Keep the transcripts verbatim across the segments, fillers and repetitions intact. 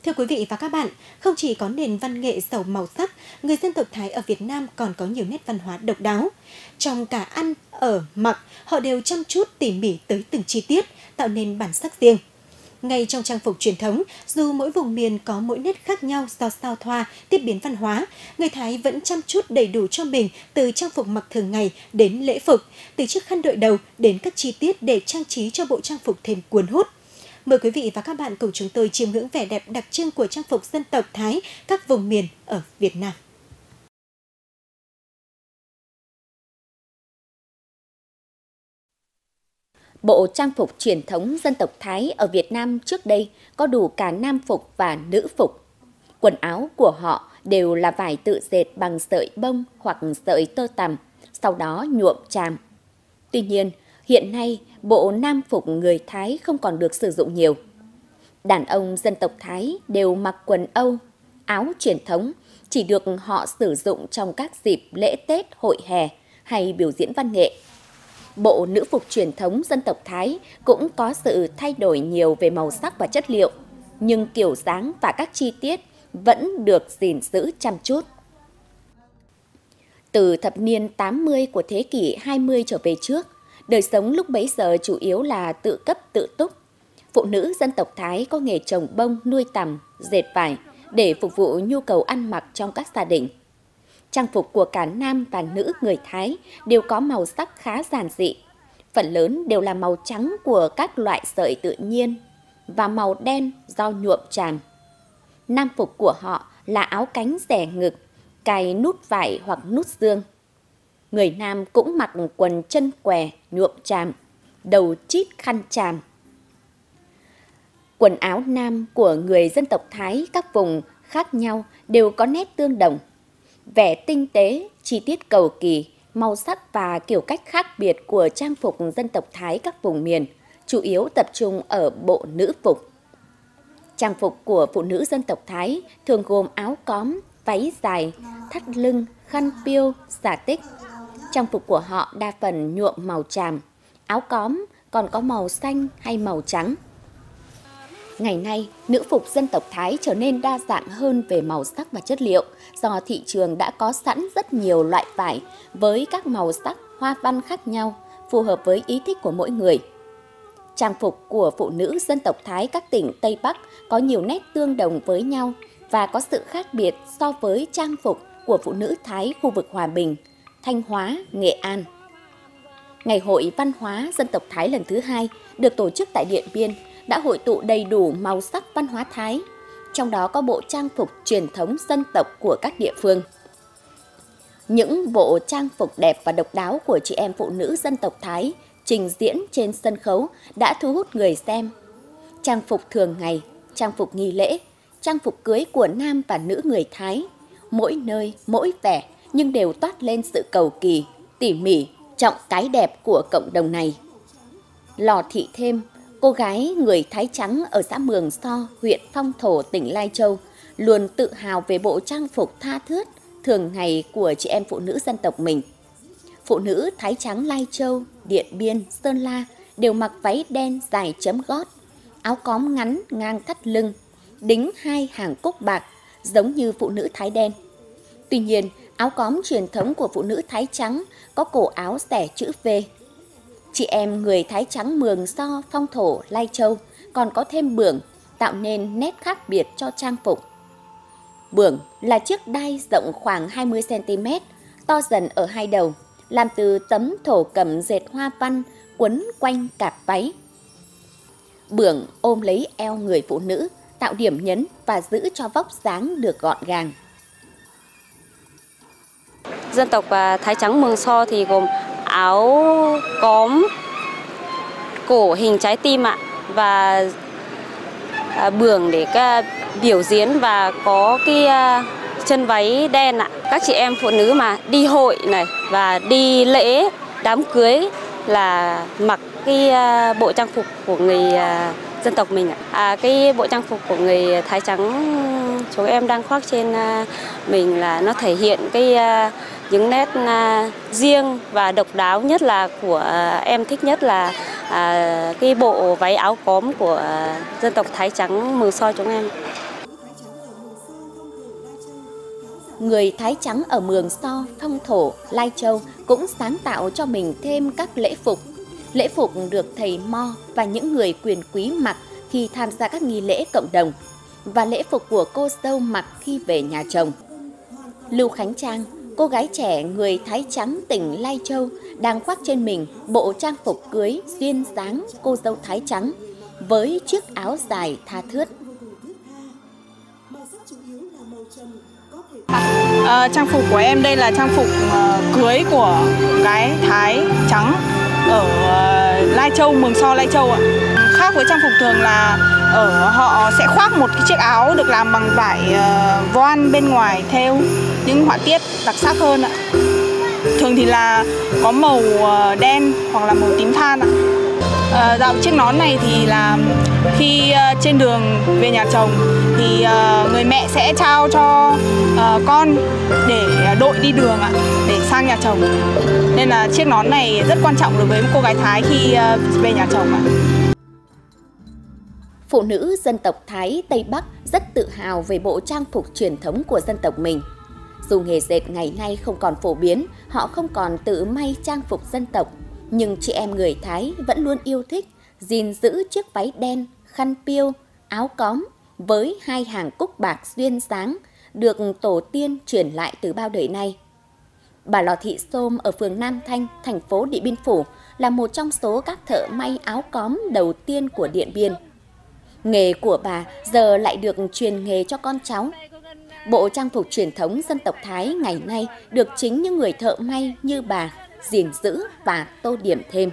Thưa quý vị và các bạn, không chỉ có nền văn nghệ giàu màu sắc, người dân tộc Thái ở Việt Nam còn có nhiều nét văn hóa độc đáo. Trong cả ăn, ở, mặc, họ đều chăm chút tỉ mỉ tới từng chi tiết, tạo nên bản sắc riêng. Ngay trong trang phục truyền thống, dù mỗi vùng miền có mỗi nét khác nhau do sao thoa, tiếp biến văn hóa, người Thái vẫn chăm chút đầy đủ cho mình từ trang phục mặc thường ngày đến lễ phục, từ chiếc khăn đội đầu đến các chi tiết để trang trí cho bộ trang phục thêm cuốn hút. Mời quý vị và các bạn cùng chúng tôi chiêm ngưỡng vẻ đẹp đặc trưng của trang phục dân tộc Thái các vùng miền ở Việt Nam. Bộ trang phục truyền thống dân tộc Thái ở Việt Nam trước đây có đủ cả nam phục và nữ phục. Quần áo của họ đều là vải tự dệt bằng sợi bông hoặc sợi tơ tằm, sau đó nhuộm tràm. Tuy nhiên, hiện nay bộ nam phục người Thái không còn được sử dụng nhiều. Đàn ông dân tộc Thái đều mặc quần Âu, áo truyền thống, chỉ được họ sử dụng trong các dịp lễ Tết, hội hè hay biểu diễn văn nghệ. Bộ nữ phục truyền thống dân tộc Thái cũng có sự thay đổi nhiều về màu sắc và chất liệu, nhưng kiểu dáng và các chi tiết vẫn được gìn giữ chăm chút. Từ thập niên tám mươi của thế kỷ hai mươi trở về trước, đời sống lúc bấy giờ chủ yếu là tự cấp tự túc. Phụ nữ dân tộc Thái có nghề trồng bông, nuôi tằm, dệt vải để phục vụ nhu cầu ăn mặc trong các gia đình. Trang phục của cả nam và nữ người Thái đều có màu sắc khá giản dị. Phần lớn đều là màu trắng của các loại sợi tự nhiên và màu đen do nhuộm tràm. Nam phục của họ là áo cánh xẻ ngực, cài nút vải hoặc nút dương. Người nam cũng mặc quần chân què nhuộm tràm, đầu chít khăn tràm. Quần áo nam của người dân tộc Thái các vùng khác nhau đều có nét tương đồng. Vẻ tinh tế, chi tiết cầu kỳ, màu sắc và kiểu cách khác biệt của trang phục dân tộc Thái các vùng miền, chủ yếu tập trung ở bộ nữ phục. Trang phục của phụ nữ dân tộc Thái thường gồm áo cóm, váy dài, thắt lưng, khăn piêu, xà tích. Trang phục của họ đa phần nhuộm màu tràm, áo cóm còn có màu xanh hay màu trắng. Ngày nay, nữ phục dân tộc Thái trở nên đa dạng hơn về màu sắc và chất liệu do thị trường đã có sẵn rất nhiều loại vải với các màu sắc, hoa văn khác nhau, phù hợp với ý thích của mỗi người. Trang phục của phụ nữ dân tộc Thái các tỉnh Tây Bắc có nhiều nét tương đồng với nhau và có sự khác biệt so với trang phục của phụ nữ Thái khu vực Hòa Bình, Thanh Hóa, Nghệ An. Ngày hội văn hóa dân tộc Thái lần thứ hai được tổ chức tại Điện Biên đã hội tụ đầy đủ màu sắc văn hóa Thái, trong đó có bộ trang phục truyền thống dân tộc của các địa phương. Những bộ trang phục đẹp và độc đáo của chị em phụ nữ dân tộc Thái trình diễn trên sân khấu đã thu hút người xem. Trang phục thường ngày, trang phục nghi lễ, trang phục cưới của nam và nữ người Thái, mỗi nơi, mỗi vẻ nhưng đều toát lên sự cầu kỳ, tỉ mỉ, trọng cái đẹp của cộng đồng này. Lò Thị Thêm, cô gái người Thái trắng ở xã Mường So, huyện Phong Thổ, tỉnh Lai Châu, luôn tự hào về bộ trang phục tha thướt, thường ngày của chị em phụ nữ dân tộc mình. Phụ nữ Thái trắng Lai Châu, Điện Biên, Sơn La đều mặc váy đen dài chấm gót, áo cóm ngắn ngang thắt lưng, đính hai hàng cúc bạc, giống như phụ nữ Thái đen. Tuy nhiên, áo cóm truyền thống của phụ nữ Thái trắng có cổ áo xẻ chữ V. Chị em người Thái trắng Mường So, Phong Thổ, Lai Châu còn có thêm bưởng, tạo nên nét khác biệt cho trang phục. Bưởng là chiếc đai rộng khoảng hai mươi xăng ti mét, to dần ở hai đầu, làm từ tấm thổ cẩm dệt hoa văn quấn quanh cạp váy. Bưởng ôm lấy eo người phụ nữ, tạo điểm nhấn và giữ cho vóc dáng được gọn gàng. Dân tộc Thái trắng Mường So thì gồm áo cóm cổ hình trái tim ạ, và bưởng để biểu diễn và có cái chân váy đen ạ. Các chị em phụ nữ mà đi hội này và đi lễ đám cưới là mặc cái bộ trang phục của người dân tộc mình ạ. À, cái bộ trang phục của người Thái trắng chúng em đang khoác trên mình là nó thể hiện cái những nét riêng và độc đáo nhất, là của em thích nhất là cái bộ váy áo cóm của dân tộc Thái trắng Mường So chúng em. người Thái trắng ở Mường So, Phong Thổ, Lai Châu cũng sáng tạo cho mình thêm các lễ phục. Lễ phục được thầy Mo và những người quyền quý mặc khi tham gia các nghi lễ cộng đồng, và lễ phục của cô dâu mặc khi về nhà chồng. Lưu Khánh Trang, cô gái trẻ người Thái trắng tỉnh Lai Châu, đang khoác trên mình bộ trang phục cưới duyên dáng cô dâu Thái trắng với chiếc áo dài tha thướt. À, trang phục của em đây là trang phục uh, cưới của gái Thái trắng ở uh, Lai Châu, Mường So, Lai Châu ạ. Khác với trang phục thường là ở họ sẽ khoác một cái chiếc áo được làm bằng vải uh, voan bên ngoài thêu những họa tiết đặc sắc hơn ạ. Thường thì là có màu uh, đen hoặc là màu tím than ạ. Uh, dạo chiếc nón này thì là khi uh, trên đường về nhà chồng thì uh, người mẹ sẽ trao cho uh, con để đội đi đường ạ, để sang nhà chồng. Nên là chiếc nón này rất quan trọng đối với cô gái Thái khi uh, về nhà chồng ạ. Phụ nữ dân tộc Thái Tây Bắc rất tự hào về bộ trang phục truyền thống của dân tộc mình. Dù nghề dệt ngày nay không còn phổ biến, họ không còn tự may trang phục dân tộc, nhưng chị em người Thái vẫn luôn yêu thích gìn giữ chiếc váy đen, khăn piêu, áo cóm với hai hàng cúc bạc duyên dáng được tổ tiên truyền lại từ bao đời nay. Bà Lò Thị Xôm ở phường Nam Thanh, thành phố Điện Biên Phủ là một trong số các thợ may áo cóm đầu tiên của Điện Biên. Nghề của bà giờ lại được truyền nghề cho con cháu. Bộ trang phục truyền thống dân tộc Thái ngày nay được chính những người thợ may như bà gìn giữ và tô điểm thêm.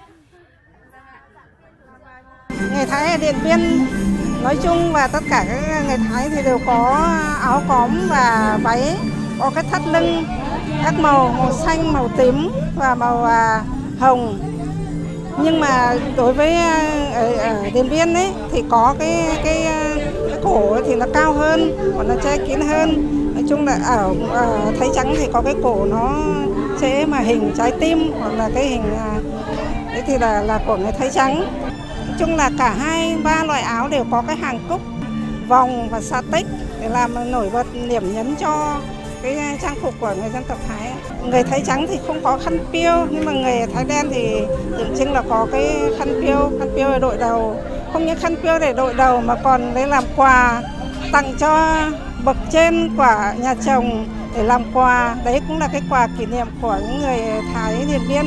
Người Thái ở Điện Biên nói chung và tất cả các người Thái thì đều có áo cóm và váy, có cái thắt lưng các màu, màu xanh, màu tím và màu à, hồng. Nhưng mà đối với ở, ở Điện Biên ấy thì có cái cái cái cổ ấy thì nó cao hơn, còn nó che kín hơn. Nói chung là ở, ở Thái trắng thì có cái cổ nó sẽ mà hình trái tim hoặc là cái hình đấy thì là là của người Thái trắng. Nói chung là cả hai ba loại áo đều có cái hàng cúc, vòng và sa tích để làm nổi bật điểm nhấn cho cái trang phục của người dân tộc Thái. Người Thái trắng thì không có khăn piêu, nhưng mà người Thái đen thì tượng trưng là có cái khăn piêu, khăn piêu để đội đầu. Không những khăn piêu để đội đầu mà còn lấy làm quà tặng cho bậc trên của nhà chồng để làm quà. Đấy cũng là cái quà kỷ niệm của những người Thái Điện Biên.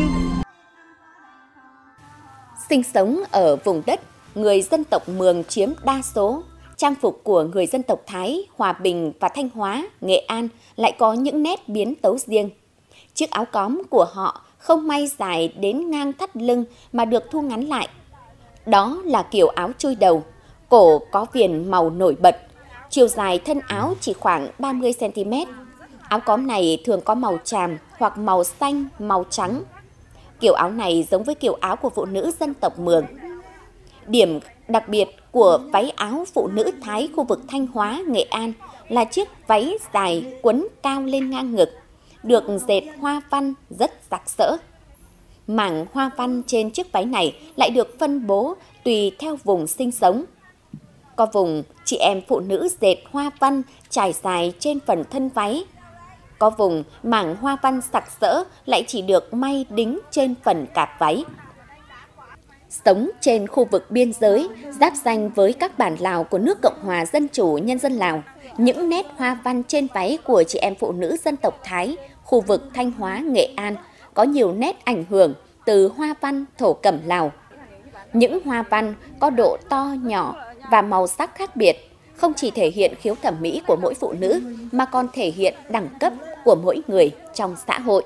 Sinh sống ở vùng đất người dân tộc Mường chiếm đa số, trang phục của người dân tộc Thái, Hòa Bình và Thanh Hóa, Nghệ An lại có những nét biến tấu riêng. Chiếc áo cóm của họ không may dài đến ngang thắt lưng mà được thu ngắn lại. Đó là kiểu áo chui đầu, cổ có viền màu nổi bật, chiều dài thân áo chỉ khoảng ba mươi xăng ti mét. Áo cóm này thường có màu tràm hoặc màu xanh, màu trắng. Kiểu áo này giống với kiểu áo của phụ nữ dân tộc Mường. Điểm đặc biệt của váy áo phụ nữ Thái khu vực Thanh Hóa, Nghệ An là chiếc váy dài quấn cao lên ngang ngực, được dệt hoa văn rất sặc sỡ. Mảng hoa văn trên chiếc váy này lại được phân bố tùy theo vùng sinh sống. Có vùng chị em phụ nữ dệt hoa văn trải dài trên phần thân váy. Có vùng mảng hoa văn sặc sỡ lại chỉ được may đính trên phần cạp váy. Sống trên khu vực biên giới, giáp ranh với các bản Lào của nước Cộng hòa Dân chủ Nhân dân Lào, những nét hoa văn trên váy của chị em phụ nữ dân tộc Thái, khu vực Thanh Hóa, Nghệ An có nhiều nét ảnh hưởng từ hoa văn thổ cẩm Lào. Những hoa văn có độ to, nhỏ và màu sắc khác biệt, không chỉ thể hiện khiếu thẩm mỹ của mỗi phụ nữ mà còn thể hiện đẳng cấp của mỗi người trong xã hội.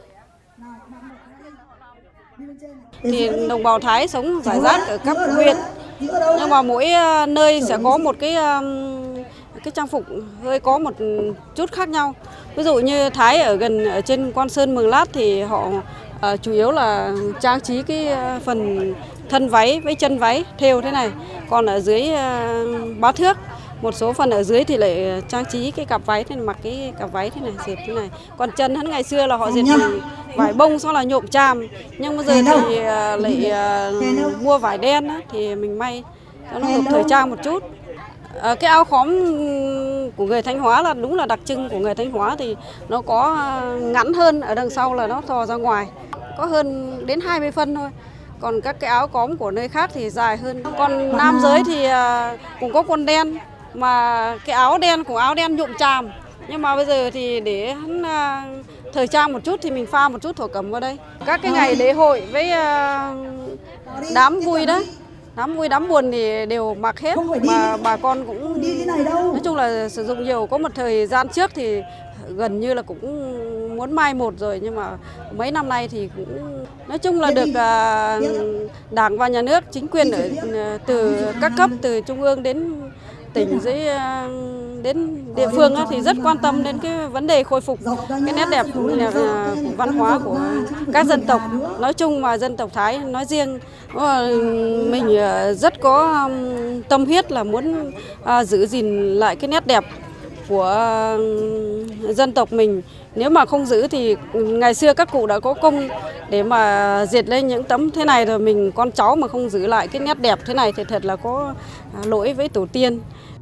Thì đồng bào Thái sống rải rác ở các huyện, nhưng mà mỗi nơi sẽ có một cái cái trang phục hơi có một chút khác nhau. Ví dụ như Thái ở gần ở trên Quan Sơn Mường Lát thì họ uh, chủ yếu là trang trí cái phần thân váy với chân váy thêu thế này, còn ở dưới uh, Bá Thước một số phần ở dưới thì lại trang trí cái cặp váy, thế này, mặc cái cặp váy thế này, dệt thế này. Còn chân hắn ngày xưa là họ dệt vải bông xong là nhộm tràm, nhưng bây giờ thì lại uh, mua vải đen á, thì mình may cho nó hợp thời trang một chút. À, cái áo khóm của người Thanh Hóa là đúng là đặc trưng của người Thanh Hóa, thì nó có ngắn hơn, ở đằng sau là nó thò ra ngoài, có hơn đến hai mươi phân thôi. Còn các cái áo cóm của nơi khác thì dài hơn. Còn nam giới thì cũng có quần đen, mà cái áo đen của áo đen nhuộm tràm. Nhưng mà bây giờ thì để hắn thời trang một chút thì mình pha một chút thổ cẩm vào đây. Các cái ngày lễ hội với đám vui đấy, đám vui đám buồn thì đều mặc hết, mà bà con cũng nói chung là sử dụng nhiều. Có một thời gian trước thì gần như là cũng muốn mai một rồi, nhưng mà mấy năm nay thì cũng nói chung là được Đảng và Nhà nước, chính quyền ở từ các cấp, từ trung ương đến tỉnh dưới đến địa phương thì rất quan tâm đến cái vấn đề khôi phục cái nét đẹp của văn hóa của các dân tộc nói chung và dân tộc Thái nói riêng. Mình rất có tâm huyết là muốn giữ gìn lại cái nét đẹp của dân tộc mình. Nếu mà không giữ thì ngày xưa các cụ đã có công để mà dệt lên những tấm thế này rồi, mình con cháu mà không giữ lại cái nét đẹp thế này thì thật là có lỗi với tổ tiên.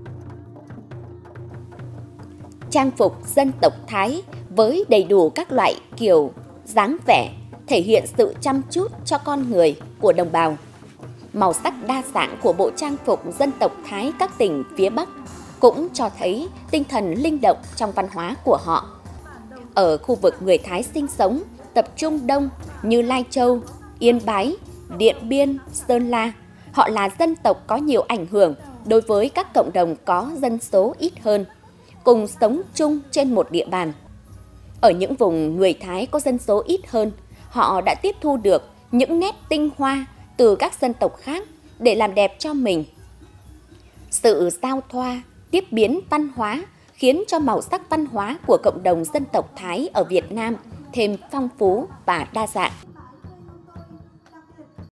Trang phục dân tộc Thái với đầy đủ các loại kiểu dáng vẻ thể hiện sự chăm chút cho con người của đồng bào. Màu sắc đa dạng của bộ trang phục dân tộc Thái các tỉnh phía Bắc cũng cho thấy tinh thần linh động trong văn hóa của họ. Ở khu vực người Thái sinh sống tập trung đông như Lai Châu, Yên Bái, Điện Biên, Sơn La, họ là dân tộc có nhiều ảnh hưởng đối với các cộng đồng có dân số ít hơn, cùng sống chung trên một địa bàn. Ở những vùng người Thái có dân số ít hơn, họ đã tiếp thu được những nét tinh hoa từ các dân tộc khác để làm đẹp cho mình. Sự giao thoa, tiếp biến văn hóa khiến cho màu sắc văn hóa của cộng đồng dân tộc Thái ở Việt Nam thêm phong phú và đa dạng.